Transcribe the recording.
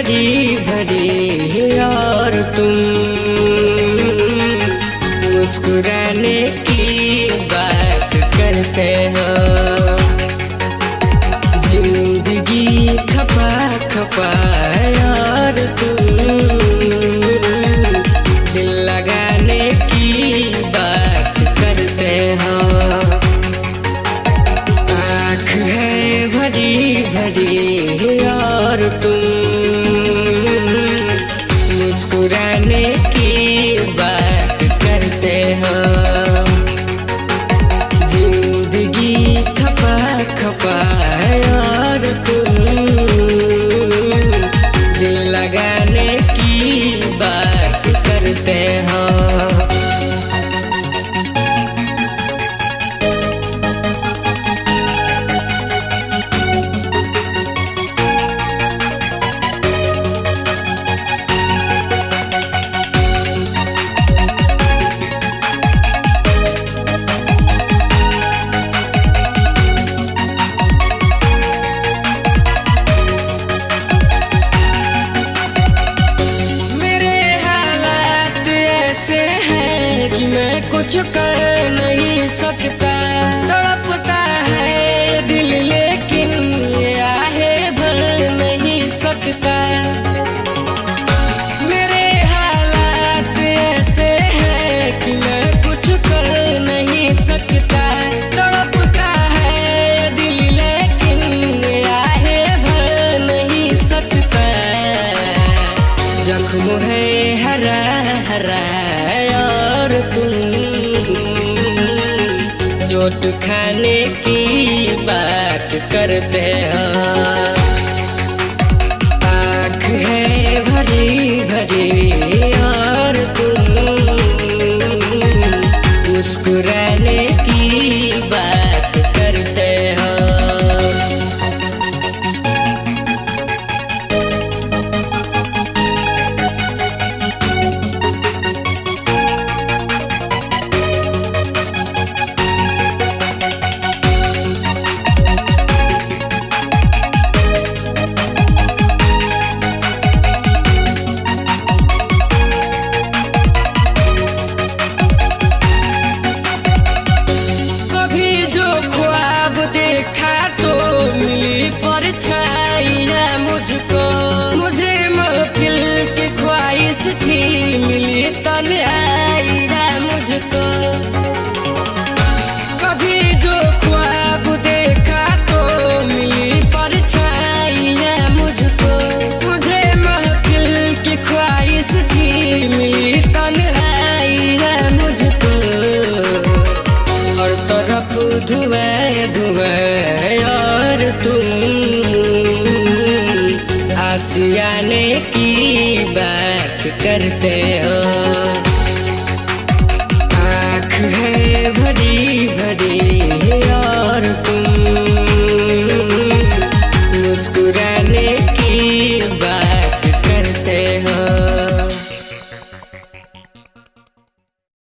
भरी भरी और तुम मुस्कुराने की बात करते हो। जिंदगी खपा खपा और तुम दिल लगाने की बात करते हो। आँख है भरी भरी और तुम मुस्कुराने की बात करते हो। जिंदगी खपा खपा और तुम दिल लगाने की बात करते हो। कि मैं कुछ कर नहीं सकता। तड़पता है दिल लेकिन ये आहे भर नहीं सकता। मेरे हालात ऐसे हैं कि मैं कुछ कर नहीं सकता। तड़पता है दिल लेकिन ये आहे भर नहीं सकता। जख्म है हरा हरा और तुम चोट खाने की बात करते हो। आँख है भरी भरी और तुम मुस्कुराने की बात करते हो। देखा तो मिली परछाइयाँ मुझको। मुझे महफिल की ख्वाहिश थी मिली तन्हाइयाँ मुझको। कभी जो ख्वाब देखा तो मिली परछाइयाँ मुझको। मुझे महफिल की ख्वाहिश थी मिली तन्हाइयाँ मुझको। और तरफ धुआं धुआं और तुम आशियाने की बात करते हो।